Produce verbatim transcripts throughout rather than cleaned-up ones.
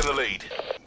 the lead.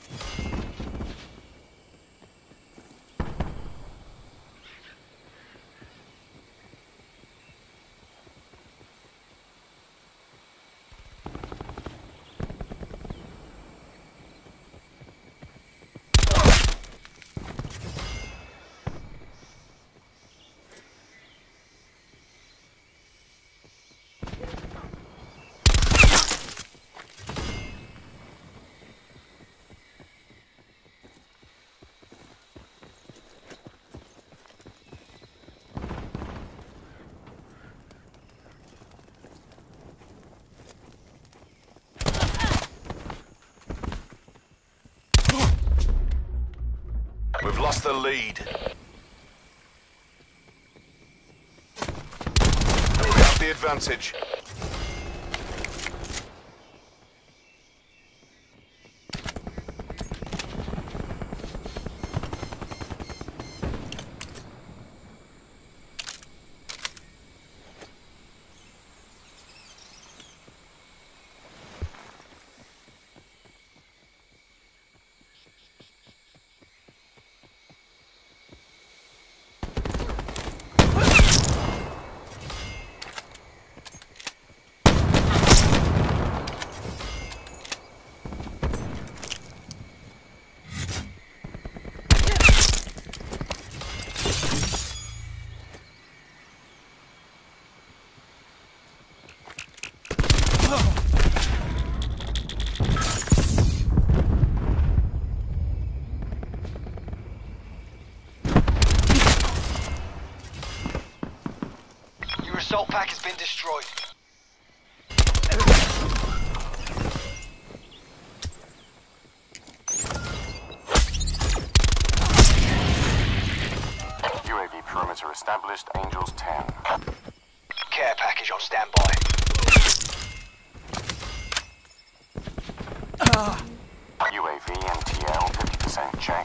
We've lost the lead. We have the advantage. Assault pack has been destroyed. U A V perimeter established, Angels ten. Care package on standby. U A V and T L fifty percent check.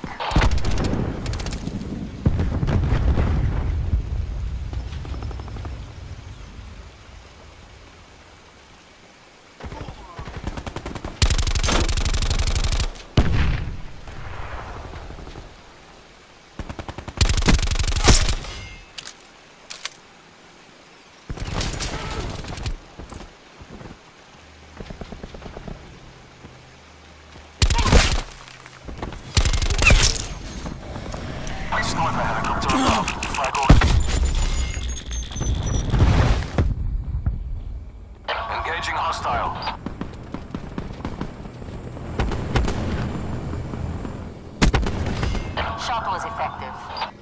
Sniper helicopter above. Flag orders. Engaging hostile. Shot was effective.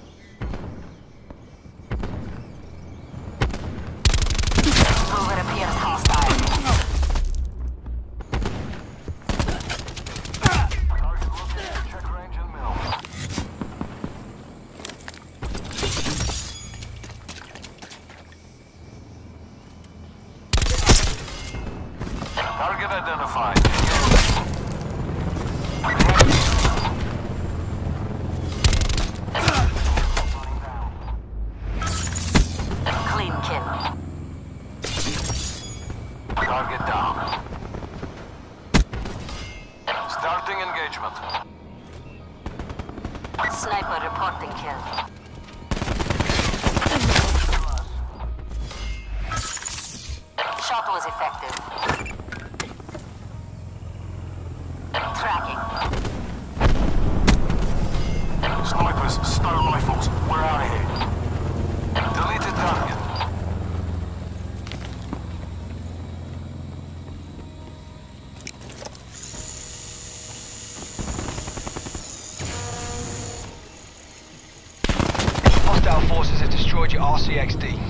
Mover appears hostile. Check range and mill. Target identified. Clean kill. Target down. Starting engagement. Sniper reporting kill. Shot was effective. Tracking. Snipers, stun rifles. We're out of here. Deleted target. Hostile forces have destroyed your R C X D.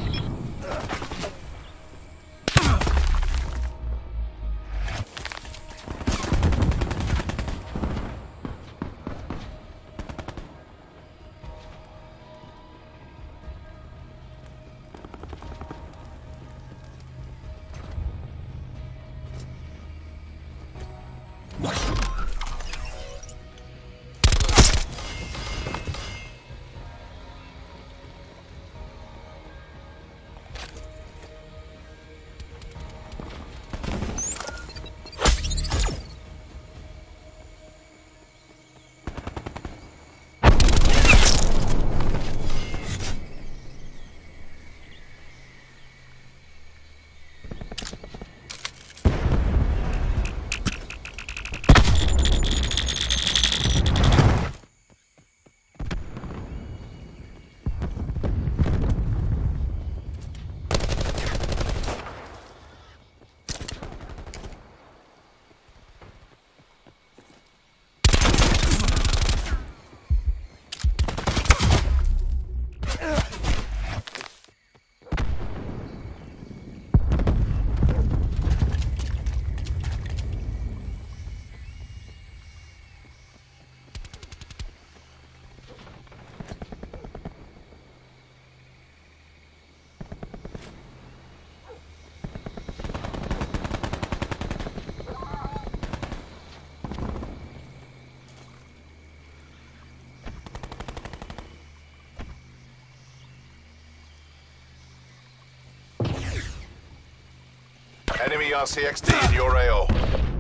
Enemy R C X D in your A O.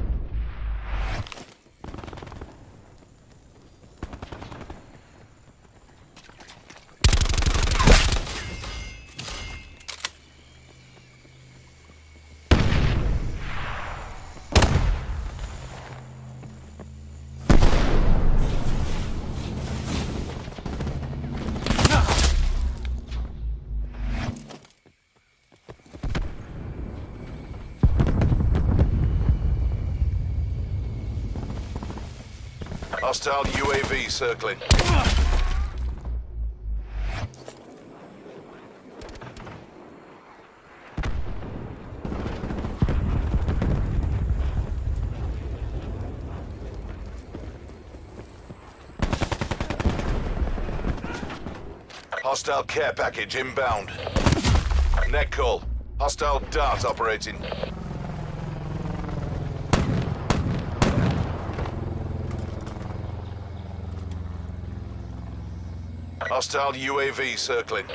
Hostile U A V circling. Hostile care package inbound. Net call. Hostile dart operating. Hostile U A V circling.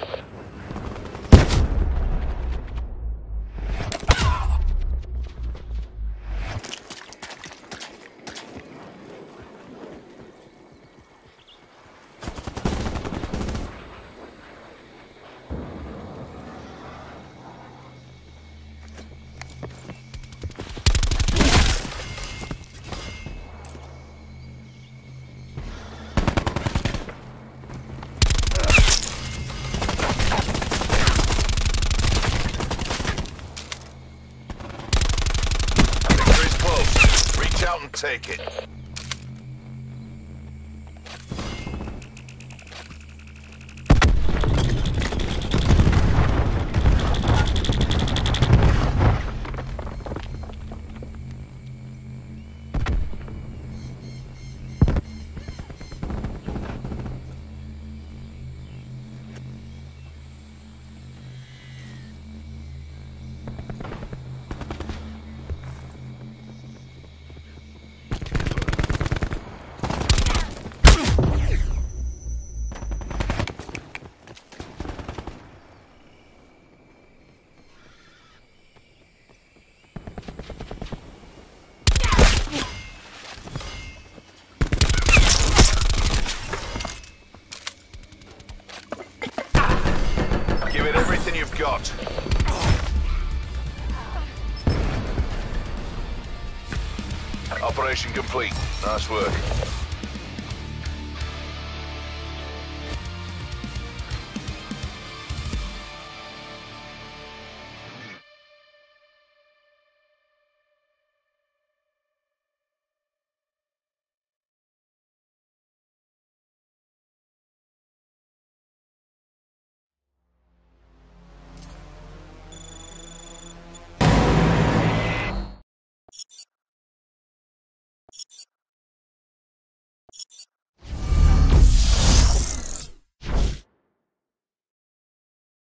Out and take it. Give it everything you've got. Operation complete. Nice work.